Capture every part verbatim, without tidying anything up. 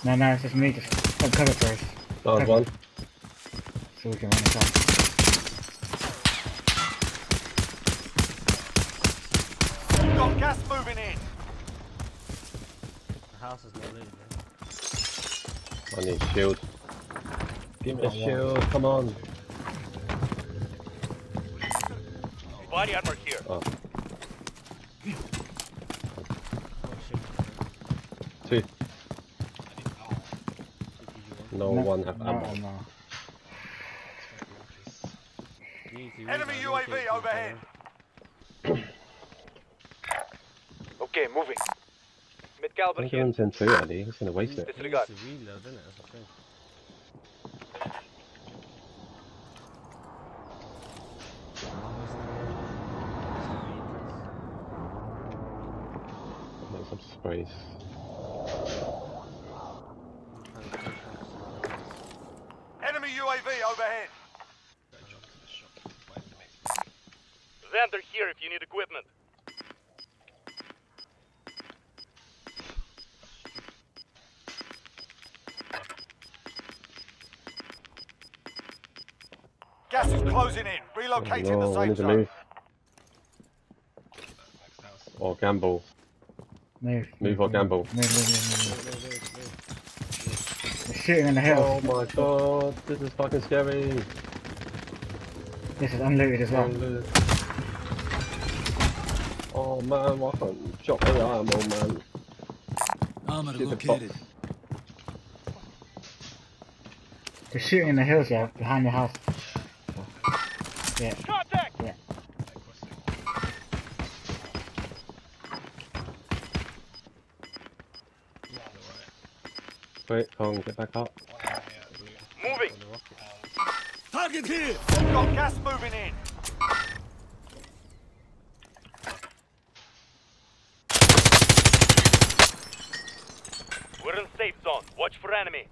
No, no, it's just me. Just don't cover first. Last one. So we can run it out. Got gas moving in. The house is not looted, man. I need shield. Give me a shield, come on. Body armor here. Oh. Oh shit. Two. No, No, one have no, ammo. no. Enemy U A V overhead. Okay, moving. Mid caliber I'm here. going to two already, he's gonna waste it. Disregard. It's a reload, isn't it? That's the thing. Make some sprays. Enemy U A V overhead. Xander here if you need equipment. Gas is closing in. Relocating No, the I safe need to zone. move. Or gamble. Move. Move or gamble. Move, move, move, move, move. They're shooting in the Oh hill. my god, this is fucking scary. This is unlooted as well. Oh man, why can't you shot the ammo, man? Armor Stupid located. box. They're shooting in the hills, yeah, behind your house. Yeah, Contact! yeah. Wait, Kong, get back up. Moving. Target here! Got gas moving in. We're in safe zone. Watch for enemy.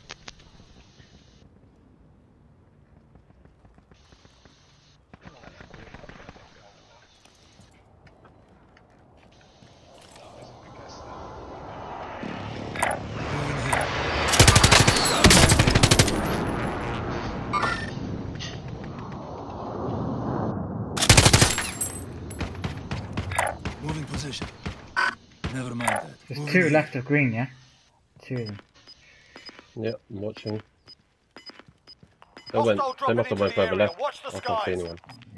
Moving position. Never mind that. There's Moving two here. left of green, yeah? Two of them. Yep, I'm watching. They Hostile went, they dropping must have into went the further area. left. Watch the I can't see skies. anyone.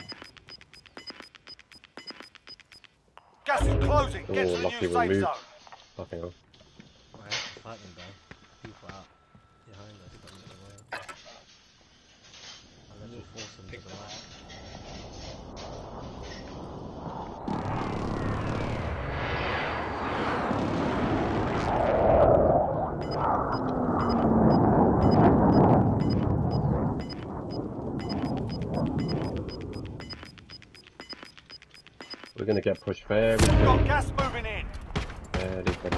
Gas is closing. Get Oh, to the lucky new we safe moved. zone. Fucking hell. I have to fight them though. People out behind us, but not away. I'll let you force them to the right. We're gonna get pushed very Got soon. gas moving in. Very, very soon.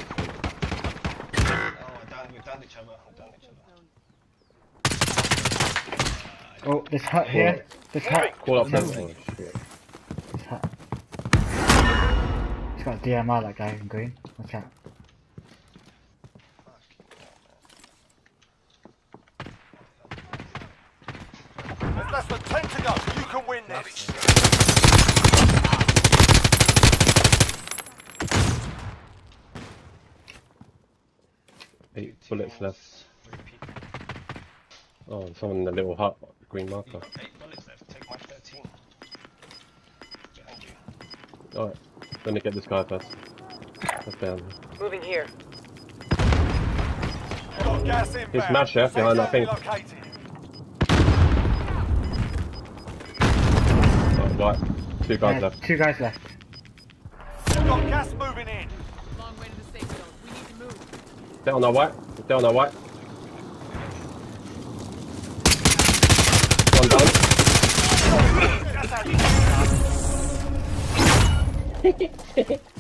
Oh, this hut here. This hut. Call up No. that. Oh shit. This hut. He's got a D M R, that guy in green. Watch out. There's less than ten to go. You can win this. Eight bullets left. Oh, someone in the little hut, green marker. Eight bullets left. Take my thirteen. Behind you. Alright, let me get this guy first. That's down. Moving here. Got gas inbound. He's smashed, yeah, Safe behind that zone thing. relocated. Oh, right, two guys Yeah, left. two guys left. Got gas moving in. Long way to the safe zone. We need to move. Stay on our white. Stay on our white. One down. That's how you